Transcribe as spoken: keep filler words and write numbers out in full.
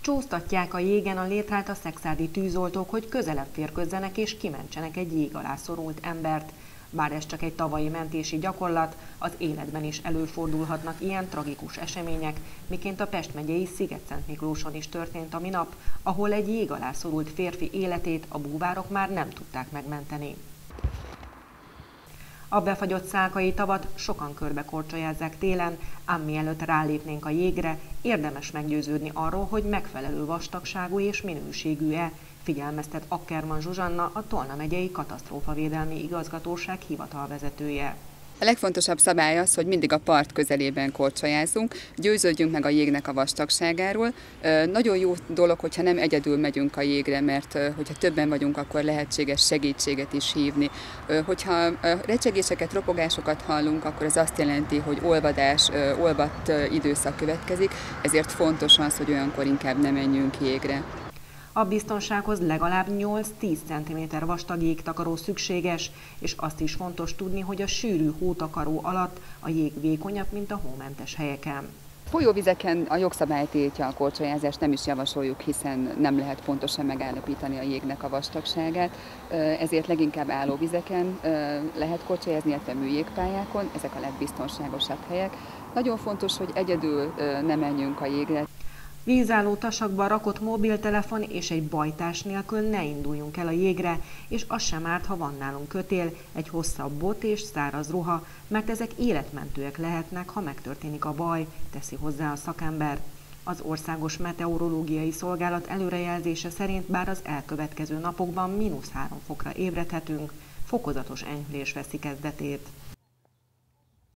Csúsztatják a jégen a létrát a szekszárdi tűzoltók, hogy közelebb férkőzzenek és kimentsenek egy jég alá szorult embert. Bár ez csak egy tavalyi mentési gyakorlat, az életben is előfordulhatnak ilyen tragikus események, miként a Pest megyei Sziget-Szentmiklóson is történt a minap, ahol egy jég alá szorult férfi életét a búvárok már nem tudták megmenteni. A befagyott szálkai tavat sokan körbekorcsolyázzák télen, ám mielőtt rálépnénk a jégre, érdemes meggyőződni arról, hogy megfelelő vastagságú és minőségű-e, figyelmeztet Ackermann Zsuzsanna, a Tolna megyei katasztrófavédelmi igazgatóság hivatalvezetője. A legfontosabb szabály az, hogy mindig a part közelében korcsolyázzunk, győződjünk meg a jégnek a vastagságáról. Nagyon jó dolog, hogyha nem egyedül megyünk a jégre, mert hogyha többen vagyunk, akkor lehetséges segítséget is hívni. Hogyha recsegéseket, ropogásokat hallunk, akkor ez azt jelenti, hogy olvadás, olvadt időszak következik, ezért fontos az, hogy olyankor inkább ne menjünk jégre. A biztonsághoz legalább nyolc-tíz centiméter vastag jégtakaró szükséges, és azt is fontos tudni, hogy a sűrű hótakaró alatt a jég vékonyabb, mint a hómentes helyeken. Folyóvizeken a jogszabály tiltja a korcsolyázást, nem is javasoljuk, hiszen nem lehet pontosan megállapítani a jégnek a vastagságát, ezért leginkább állóvizeken lehet korcsolyázni, illetve műjégpályákon, ezek a legbiztonságosabb helyek. Nagyon fontos, hogy egyedül ne menjünk a jégre. Vízálló tasakba rakott mobiltelefon és egy bajtás nélkül ne induljunk el a jégre, és az sem árt, ha van nálunk kötél, egy hosszabb bot és száraz ruha, mert ezek életmentőek lehetnek, ha megtörténik a baj, teszi hozzá a szakember. Az Országos Meteorológiai Szolgálat előrejelzése szerint bár az elkövetkező napokban mínusz három fokra ébredhetünk, fokozatos enyhülés veszi kezdetét.